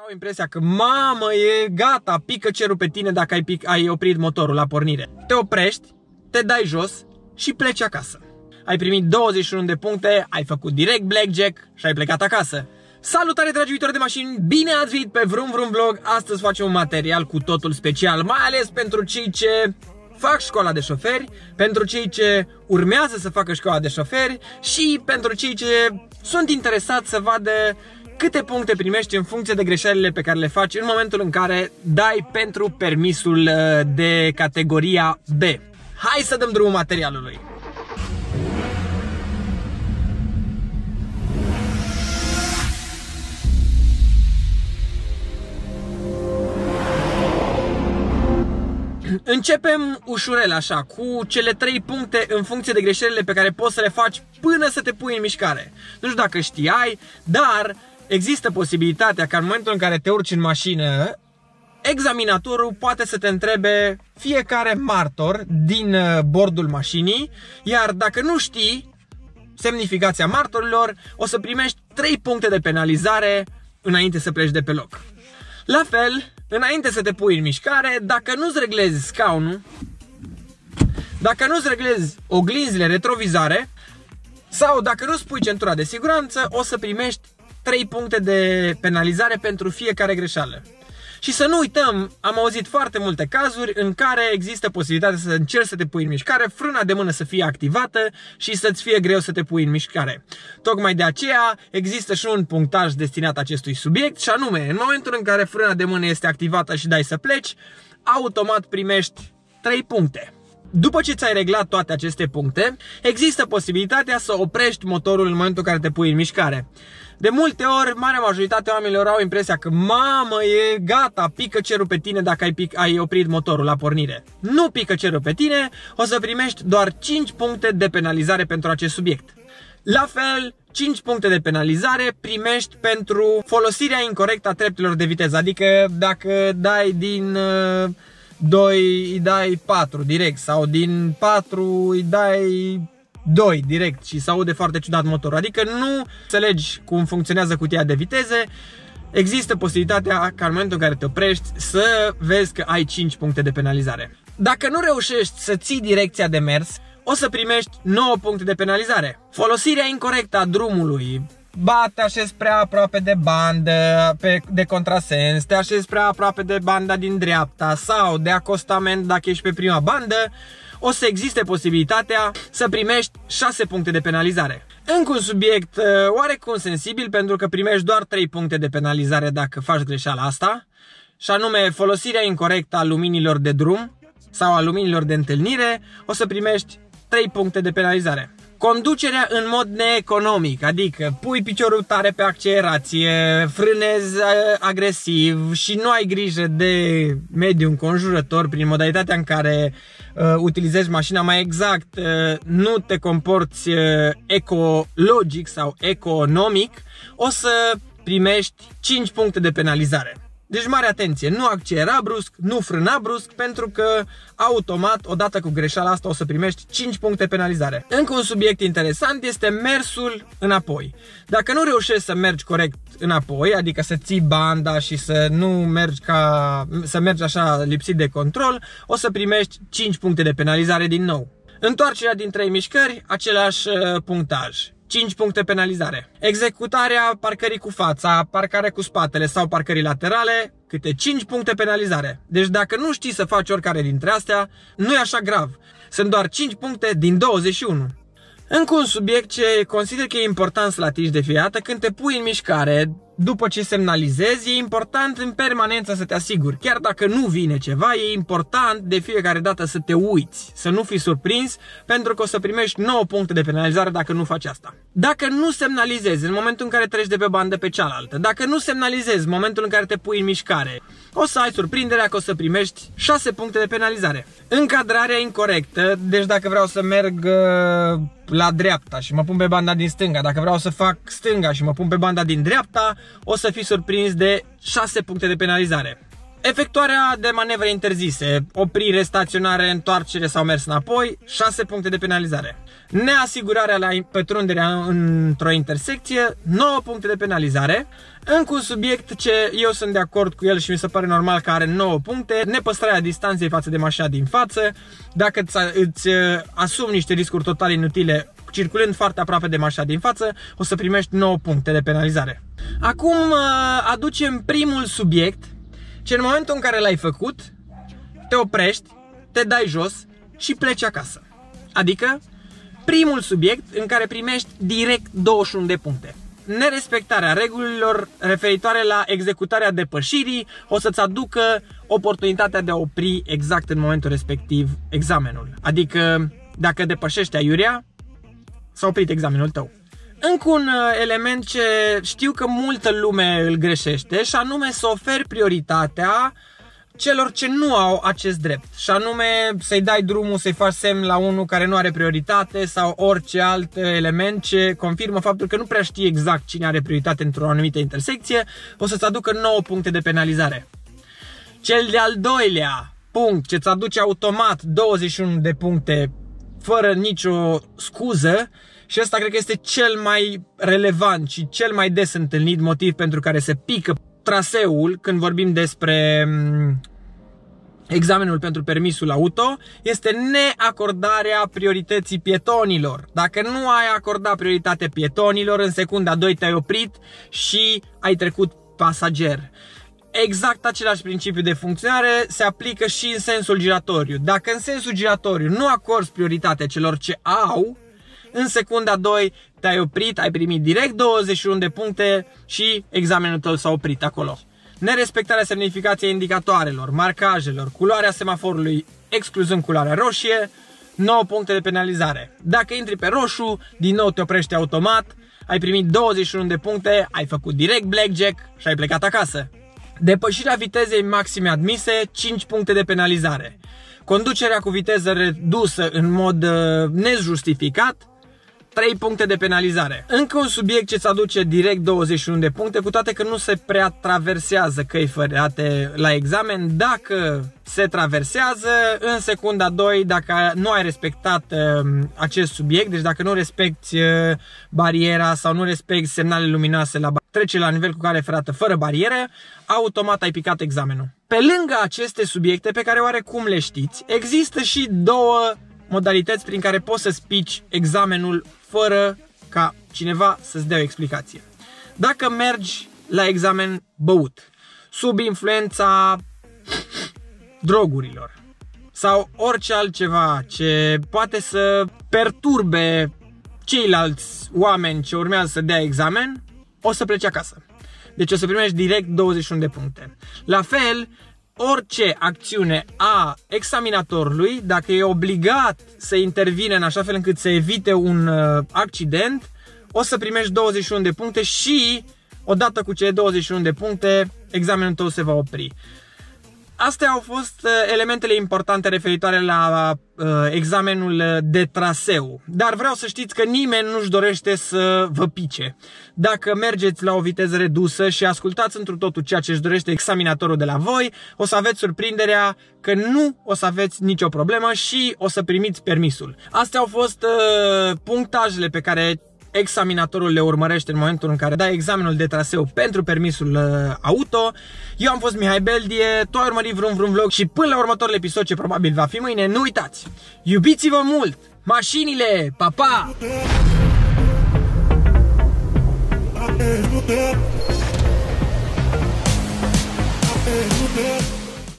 Au impresia că, mamă, e gata, pică cerul pe tine dacă ai oprit motorul la pornire. Te oprești, te dai jos și pleci acasă. Ai primit 21 de puncte, ai făcut direct blackjack și ai plecat acasă. Salutare, dragi iubitori de mașini, bine ați venit pe Vroom Vroom Vlog. Astăzi facem un material cu totul special, mai ales pentru cei ce fac școala de șoferi, pentru cei ce urmează să facă școala de șoferi și pentru cei ce sunt interesați să vadă câte puncte primești în funcție de greșelile pe care le faci în momentul în care dai pentru permisul de categoria B. Hai să dăm drumul materialului! Începem ușurel așa, cu cele 3 puncte în funcție de greșelile pe care poți să le faci până să te pui în mișcare. Nu știu dacă știai, dar există posibilitatea ca în momentul în care te urci în mașină, examinatorul poate să te întrebe fiecare martor din bordul mașinii, iar dacă nu știi semnificația martorilor, o să primești 3 puncte de penalizare înainte să pleci de pe loc. La fel, înainte să te pui în mișcare, dacă nu-ți reglezi scaunul, dacă nu-ți reglezi oglinzile retrovizare sau dacă nu-ți pui centura de siguranță, o să primești 3 puncte de penalizare pentru fiecare greșeală. Și să nu uităm, am auzit foarte multe cazuri în care există posibilitatea să încerci să te pui în mișcare, frâna de mână să fie activată și să-ți fie greu să te pui în mișcare. Tocmai de aceea există și un punctaj destinat acestui subiect și anume, în momentul în care frâna de mână este activată și dai să pleci, automat primești 3 puncte. După ce ți-ai reglat toate aceste puncte, există posibilitatea să oprești motorul în momentul în care te pui în mișcare. De multe ori, marea majoritate a oamenilor au impresia că, mamă, e gata, pică cerul pe tine dacă ai oprit motorul la pornire. Nu pică cerul pe tine, o să primești doar 5 puncte de penalizare pentru acest subiect. La fel, 5 puncte de penalizare primești pentru folosirea incorectă a treptelor de viteză, adică dacă dai din 2 îi dai 4 direct sau din 4 îi dai 2 direct și se aude foarte ciudat motorul, adică nu înțelegi cum funcționează cutia de viteze, există posibilitatea ca în momentul în care te oprești să vezi că ai 5 puncte de penalizare. Dacă nu reușești să ții direcția de mers, o să primești 9 puncte de penalizare. Folosirea incorectă a drumului, te așezi prea aproape de bandă, de contrasens, te așezi prea aproape de banda din dreapta sau de acostament dacă ești pe prima bandă, o să existe posibilitatea să primești 6 puncte de penalizare. Încă un subiect oarecum sensibil, pentru că primești doar 3 puncte de penalizare dacă faci greșeala asta, și anume folosirea incorectă a luminilor de drum sau a luminilor de întâlnire, o să primești 3 puncte de penalizare. Conducerea în mod neeconomic, adică pui piciorul tare pe accelerație, frânezi agresiv și nu ai grijă de mediul înconjurător prin modalitatea în care utilizezi mașina, mai exact nu te comporți ecologic sau economic, o să primești 5 puncte de penalizare. Deci mare atenție, nu accelera brusc, nu frâna brusc, pentru că automat, odată cu greșeala asta, o să primești 5 puncte penalizare. Încă un subiect interesant este mersul înapoi. Dacă nu reușești să mergi corect înapoi, adică să ții banda și să nu mergi să mergi așa lipsit de control, o să primești 5 puncte de penalizare din nou. Întoarcerea din 3 mișcări, același punctaj. 5 puncte penalizare. Executarea parcării cu fața, parcarea cu spatele sau parcării laterale, câte 5 puncte penalizare. Deci dacă nu știi să faci oricare dintre astea, nu e așa grav. Sunt doar 5 puncte din 21. Încă un subiect ce consider că e important să-l atingi de fiecare dată: când te pui în mișcare, după ce semnalizezi, e important în permanență să te asiguri. Chiar dacă nu vine ceva, e important de fiecare dată să te uiți, să nu fii surprins, pentru că o să primești 9 puncte de penalizare dacă nu faci asta. Dacă nu semnalizezi în momentul în care treci de pe bandă pe cealaltă, dacă nu semnalizezi în momentul în care te pui în mișcare, o să ai surprinderea că o să primești 6 puncte de penalizare. Încadrarea incorectă, deci dacă vreau să merg la dreapta și mă pun pe banda din stânga, dacă vreau să fac stânga și mă pun pe banda din dreapta, o să fii surprins de 6 puncte de penalizare. Efectuarea de manevre interzise, oprire, staționare, întoarcere sau mers înapoi, 6 puncte de penalizare. Neasigurarea la pătrunderea într-o intersecție, 9 puncte de penalizare. Încă un subiect ce eu sunt de acord cu el și mi se pare normal că are 9 puncte, nepăstrarea distanței față de mașina din față. Dacă îți asumi niște riscuri total inutile circulând foarte aproape de mașina din față, o să primești 9 puncte de penalizare. Acum aducem primul subiect, ce în momentul în care l-ai făcut, te oprești, te dai jos și pleci acasă. Adică primul subiect în care primești direct 21 de puncte. Nerespectarea regulilor referitoare la executarea depășirii o să-ți aducă oportunitatea de a opri exact în momentul respectiv examenul. Adică dacă depășești aiurea, s-a oprit examenul tău. Încă un element ce știu că multă lume îl greșește și anume să oferi prioritatea celor ce nu au acest drept. Și anume să-i dai drumul, să-i faci semn la unul care nu are prioritate sau orice alt element ce confirmă faptul că nu prea știi exact cine are prioritate într-o anumită intersecție, o să-ți aducă 9 puncte de penalizare. Cel de-al doilea punct ce îți aduce automat 21 de puncte fără nicio scuză, și ăsta cred că este cel mai relevant și cel mai des întâlnit motiv pentru care se pică traseul când vorbim despre examenul pentru permisul auto, este neacordarea priorității pietonilor. Dacă nu ai acordat prioritate pietonilor, în secunda 2 te-ai oprit și ai trecut pasager. Exact același principiu de funcționare se aplică și în sensul giratoriu. Dacă în sensul giratoriu nu acorzi prioritate celor ce au, în secunda 2 te-ai oprit, ai primit direct 21 de puncte și examenul tău s-a oprit acolo. Nerespectarea semnificației indicatoarelor, marcajelor, culoarea semaforului excluzând culoarea roșie, 9 puncte de penalizare. Dacă intri pe roșu, din nou te oprești automat, ai primit 21 de puncte, ai făcut direct blackjack și ai plecat acasă. Depășirea vitezei maxime admise, 5 puncte de penalizare. Conducerea cu viteză redusă în mod nejustificat, 3 puncte de penalizare. Încă un subiect ce îți aduce direct 21 de puncte, cu toate că nu se prea traversează căi ferate la examen. Dacă se traversează, în secunda 2, dacă nu ai respectat acest subiect, deci dacă nu respecti bariera sau nu respecti semnalele luminoase la trece la nivel cu cale ferată fără barieră, automat ai picat examenul. Pe lângă aceste subiecte pe care oarecum le știți, există și două modalități prin care poți să-ți pici examenul fără ca cineva să-ți dea o explicație. Dacă mergi la examen băut, sub influența drogurilor sau orice altceva ce poate să perturbe ceilalți oameni ce urmează să dea examen, o să pleci acasă. Deci o să primești direct 21 de puncte. La fel, orice acțiune a examinatorului, dacă e obligat să intervine în așa fel încât să evite un accident, o să primești 21 de puncte și odată cu cele 21 de puncte, examenul tău se va opri. Astea au fost elementele importante referitoare la examenul de traseu. Dar vreau să știți că nimeni nu-și dorește să vă pice. Dacă mergeți la o viteză redusă și ascultați întru totul ceea ce își dorește examinatorul de la voi, o să aveți surprinderea că nu o să aveți nicio problemă și o să primiți permisul. Astea au fost punctajele pe care examinatorul le urmărește în momentul în care dai examenul de traseu pentru permisul auto. Eu am fost Mihai Beldie, tu ai urmărit Vrum Vrum Vlog și până la următorul episod, ce probabil va fi mâine, nu uitați, iubiți-vă mult, mașinile, pa, pa!